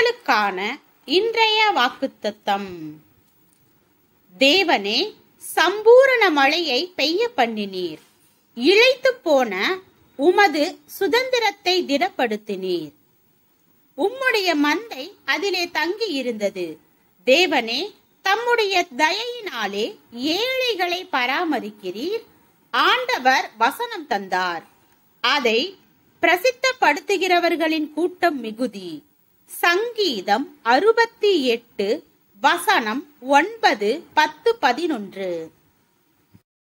உங்களுக்கான இன்றைய வாக்குத்தத்தம். தேவனே, சம்பூரண மழையை பெய்ய பண்ணினீர். இளைத்து போன உமது சுதந்திரத்தை திடப்படுத்தினீர். உம்முடைய மந்தை அதிலே தங்கி இருந்தது. தேவனே, தம்முடைய தயையினாலே ஏழைகளை பராமரிக்கிறீர். ஆண்டவர் வசனம் தந்தார். அதை பிரசித்தப்படுத்துகிறவர்களின் கூட்டம் மிகுதி. சங்கீதம் 68 வசனம் 9, 10, 11.